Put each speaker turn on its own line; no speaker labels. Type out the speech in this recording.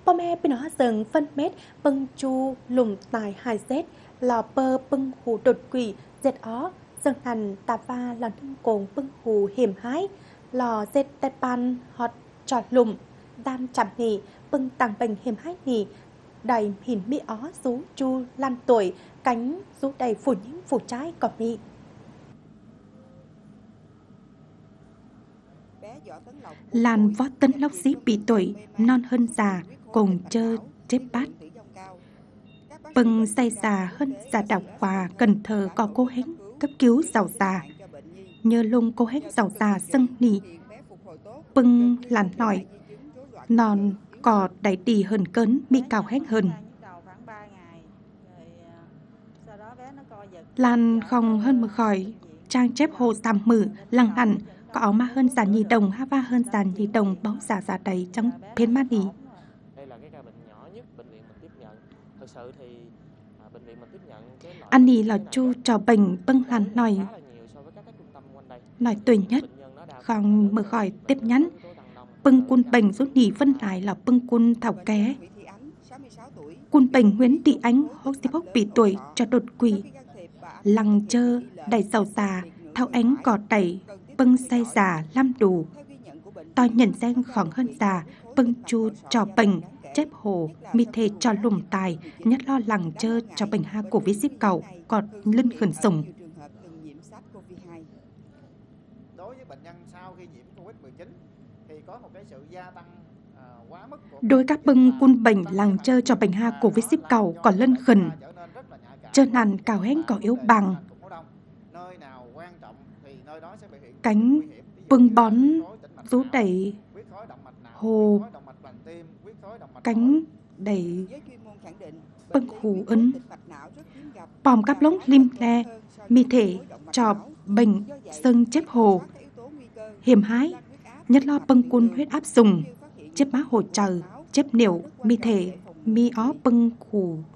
พ่อแม่พี่น้องเซิงphân mét bưng chu lùm tài hài xét lò pơ bưng hù đột quỷ dệt ó dần hẳn tà va lò nâng cồn bưng hù hiểm hái lò dệt tẹt pan hot trọt lùm đan chạm nì bưng tàng bình hiểm hái nì đầy hiểm mỹ ó rú chu lan tuổi cánh rú đầy phủ những phủ trái cỏ mị.
Làn võ tân lốc xí bị tuổi non hơn già cùng chơ chếp bát bưng say già hơn già đảo hòa Cần Thơ có cô hến cấp cứu giàu già nhờ lung cô hến giàu già sân nỉ bưng làn nòi non cò đẩy đi hơn cấn mi cao hén hơn làn không hơn mờ khỏi trang chép hồ giảm mử lăng hẳn có áo ma hơn giàn nhì đồng ha va hơn giàn nhì đồng bóng giả giả đầy trong phên mát đi.
Đây là cái ca bệnh nhỏ nhất bệnh viện mình tiếp nhận. Thực sự thì bệnh viện mình tiếp nhận cái
anh đi là chu trò bệnh bưng làn nói tuổi nhất không mở khỏi tiếp nhắn bưng quân bệnh rút nhì phân lại là bưng quân thảo ké quân bệnh Nguyễn Thị Ánh 61 bị tuổi cho đột quỵ lăng chơ đầy giàu già thao ánh cọt đẩy bưng say già lam đủ tôi nhận danh khoảng hơn già bưng chu trò bệnh chép hồ mi thề cho lùm tài nhất lo lằng chơ cho bệnh ha của viết ship cầu cọt lân khẩn sủng.
Đối với bệnh nhân sau khi nhiễm Covid-19 thì có một cái sự gia tăng quá mức của
đôi các bưng quân bệnh lằng chơ cho bệnh ha của viết ship cầu còn lân khẩn chơ nàn cào hén cỏ yếu bằng cánh bưng bón rú đẩy hồ cánh đẩy bưng hù ấn bòm cắp lống lim le mi thể trò bệnh sân chép hồ hiểm hái nhất lo bưng quân huyết áp dùng chép má hồ chờ chép niệu mi thể mi ó bưng hù